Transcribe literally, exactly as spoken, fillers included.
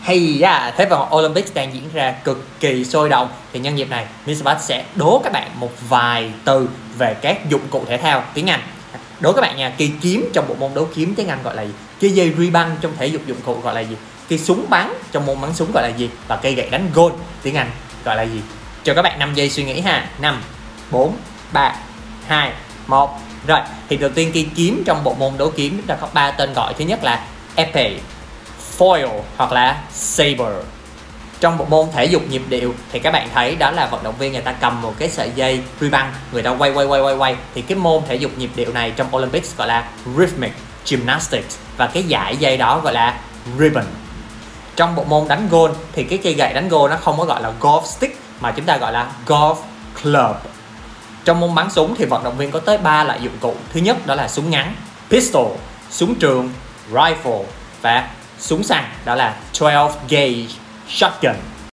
Hay da, thế vòng Olympics đang diễn ra cực kỳ sôi động thì nhân dịp này mít Bách sẽ đố các bạn một vài từ về các dụng cụ thể thao tiếng Anh. Đố các bạn nha, cây kiếm trong bộ môn đấu kiếm tiếng Anh gọi là gì? Cây dây ruy băng trong thể dục dụng cụ gọi là gì? Cây súng bắn trong môn bắn súng gọi là gì? Và cây gậy đánh gôn tiếng Anh gọi là gì? Cho các bạn năm giây suy nghĩ ha. Năm, bốn, ba, hai, một. Rồi, thì đầu tiên cây kiếm trong bộ môn đấu kiếm chúng ta có ba tên gọi. Thứ nhất là épée, foil hoặc là saber. Trong bộ môn thể dục nhịp điệu thì các bạn thấy đó là vận động viên người ta cầm một cái sợi dây ruy băng, người ta quay quay quay quay quay. Thì cái môn thể dục nhịp điệu này trong Olympics gọi là rhythmic gymnastics, và cái dải dây đó gọi là ribbon. Trong bộ môn đánh gôn thì cái cây gậy đánh gôn nó không có gọi là golf stick mà chúng ta gọi là golf club. Trong môn bắn súng thì vận động viên có tới ba loại dụng cụ. Thứ nhất đó là súng ngắn, pistol, súng trường, rifle, và súng săn đó là twelve gauge shotgun.